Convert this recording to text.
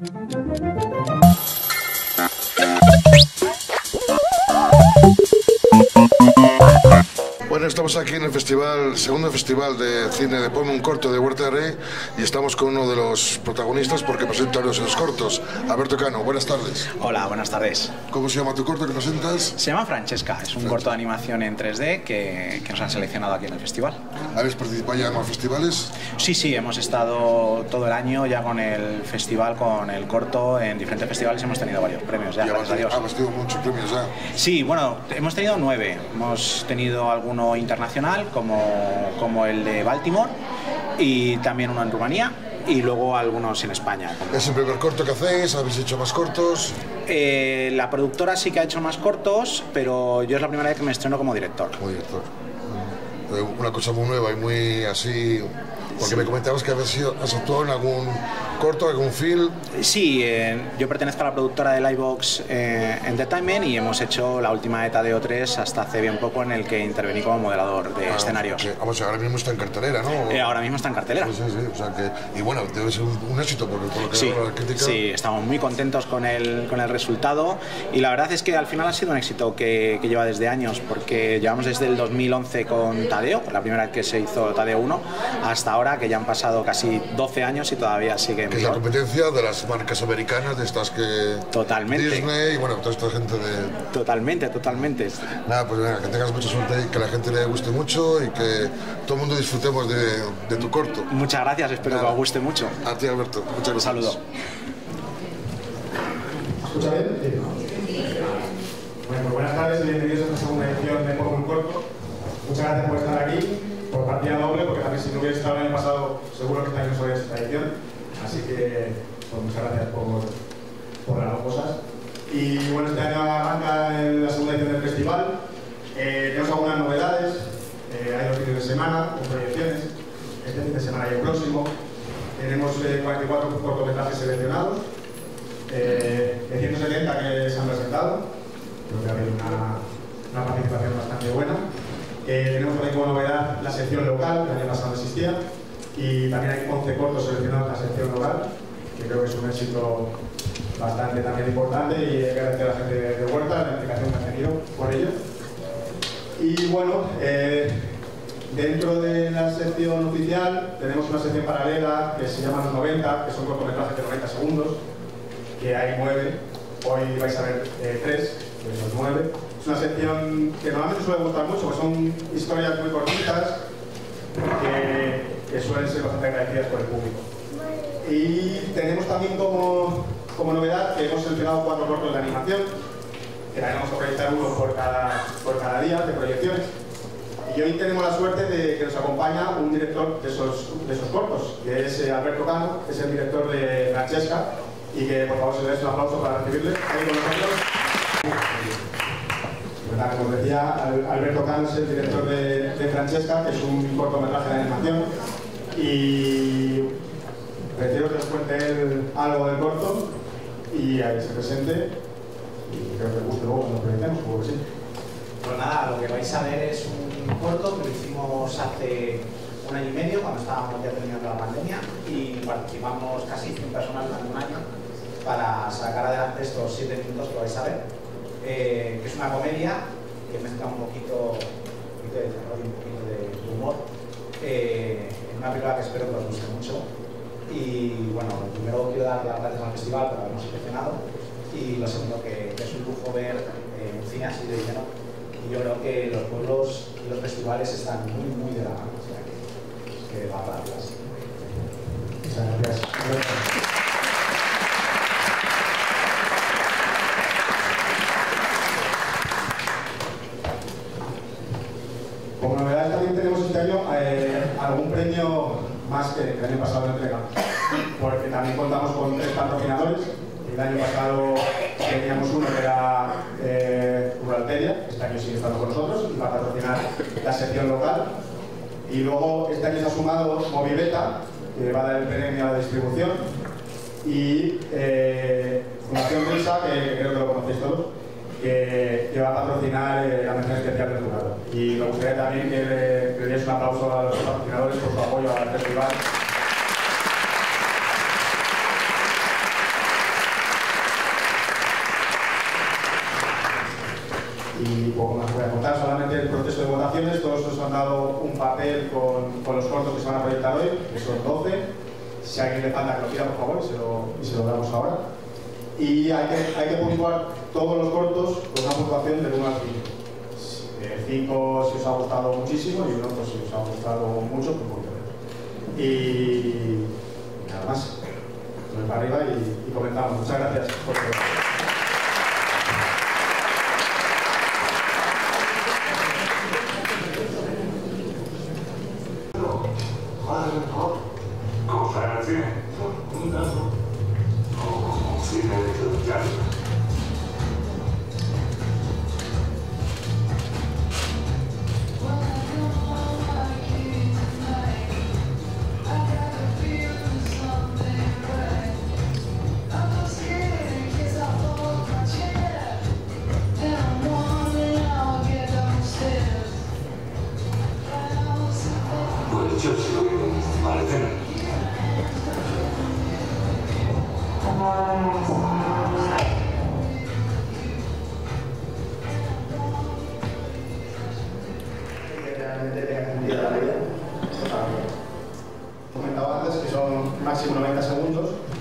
Bueno, estamos aquí en el segundo festival de cine de Ponme un corto de Huerta de Rey y estamos con uno de los protagonistas porque presenta los cortos. Alberto Cano, buenas tardes. Hola, buenas tardes. ¿Cómo se llama tu corto que presentas? Se llama Francesca, es un corto de animación en 3D que nos han seleccionado aquí en el festival. ¿Habéis participado ya en más festivales? Sí, hemos estado todo el año ya con el festival, con el corto, en diferentes festivales hemos tenido varios premios ya, gracias a Dios. ¿Habéis tenido muchos premios ya? Sí, bueno, hemos tenido 9. Hemos tenido alguno internacional como el de Baltimore y también uno en Rumanía y luego algunos en España. ¿Es el primer corto que hacéis? ¿Habéis hecho más cortos? La productora sí que ha hecho más cortos, pero yo es la primera vez que me estreno como director. Como director. Una cosa muy nueva y muy así... Porque sí. Me comentabas que has actuado en algún corto, algún film. Sí, yo pertenezco a la productora de Livebox Entertainment y hemos hecho la última de Tadeo 3 hasta hace bien poco, en el que intervení como moderador de escenarios. Vamos, ahora mismo está en cartelera, ¿no? Ahora mismo está en cartelera. Sí, o sea que, y bueno, debe ser un éxito por lo que sí, habla la crítica. Sí, estamos muy contentos con el resultado y la verdad es que al final ha sido un éxito que lleva desde años, porque llevamos desde el 2011 con Tadeo, la primera vez que se hizo Tadeo 1, hasta ahora, que ya han pasado casi 12 años y todavía sigue en vigor. Es la competencia de las marcas americanas, de estas que... Totalmente. Disney y bueno, toda esta gente de... Totalmente. Nada, pues venga, que tengas mucha suerte y que a la gente le guste mucho y que todo el mundo disfrutemos de tu corto. Muchas gracias, espero que os guste mucho. A ti, Alberto. Muchas gracias. Un saludo. ¿Escucha bien? Sí. Bueno, pues buenas tardes y bienvenidos a esta segunda edición de Ponme un corto. Muchas gracias por estar aquí. Por partida doble, porque también si no hubiera estado el año pasado, seguro que este año no sabía esta edición. Así que, pues muchas gracias por las dos cosas. Y bueno, este año arranca en la segunda edición del festival. Tenemos algunas novedades. Hay 2 fines de semana con proyecciones. Este fin de semana y el próximo. Tenemos 44 cortometrajes seleccionados. De 170 que se han presentado. Creo que ha habido una participación bastante buena. Tenemos por ahí como novedad la sección local, que el año pasado no existía, y también hay 11 cortos seleccionados en la sección local, que creo que es un éxito bastante también importante, y hay que agradecer a la gente de Huerta la implicación que han tenido por ello. Y bueno, dentro de la sección oficial tenemos una sección paralela que se llama Los 90, que son cortometrajes de 90 segundos, que hay 9, hoy vais a ver 3 de esos 9. Es una sección que normalmente suele gustar mucho, porque son historias muy cortitas que suelen ser bastante agradecidas por el público. Y tenemos también como novedad que hemos seleccionado 4 cortos de animación, que la vamos a proyectar uno por cada día de proyecciones. Y hoy tenemos la suerte de que nos acompaña un director de esos cortos, que es Alberto Cano, que es el director de Francesca, y que por favor se le des un aplauso para recibirle ahí con nosotros. Como os decía, Alberto Cano es el director de Francesca, que es un cortometraje de animación, y prefiero que os cuente él algo del corto y ahí se presente, y creo que os guste luego cuando lo presentemos, supongo que sí. Pues nada, lo que vais a ver es un corto que lo hicimos hace 1 año y medio, cuando estábamos ya terminando la pandemia, y participamos casi 100 personas durante un año para sacar adelante estos 7 minutos que vais a ver. Que es una comedia que mezcla un poquito de desarrollo, un poquito de humor, en una película que espero que os guste mucho. Y bueno, primero quiero dar las gracias al festival por habernos seleccionado, y lo segundo que es un lujo ver un cine así de lleno, y yo creo que los pueblos y los festivales están muy de la mano, o sea que va para atrás. Muchas gracias. Como novedad también tenemos este año algún premio más que el año pasado no entregamos, porque también contamos con 3 patrocinadores. El año pasado teníamos uno que era Ruralteria, este año sigue estando con nosotros y va a patrocinar la sección local. Y luego este año se ha sumado Movileta, que va a dar el premio a la distribución, y Fundación Risa, que creo que lo conocéis todos, que va a patrocinar la mención especial del jurado. Y me gustaría también que le dierais un aplauso a los patrocinadores por su apoyo al festival. Y poco más voy a contar, solamente el proceso de votaciones. Todos os han dado un papel con los cortos que se van a proyectar hoy, que son 12. Si a alguien le falta, que lo pida por favor y se lo damos ahora. Y hay que puntuar todos los cortos con una puntuación del 1 al 5. 5 si os ha gustado muchísimo y 1 pues, si os ha gustado mucho, pues un poquito menos. Y nada más. Voy para arriba y comentamos. Muchas gracias por todo. Comentaba antes que son máximo 90 segundos.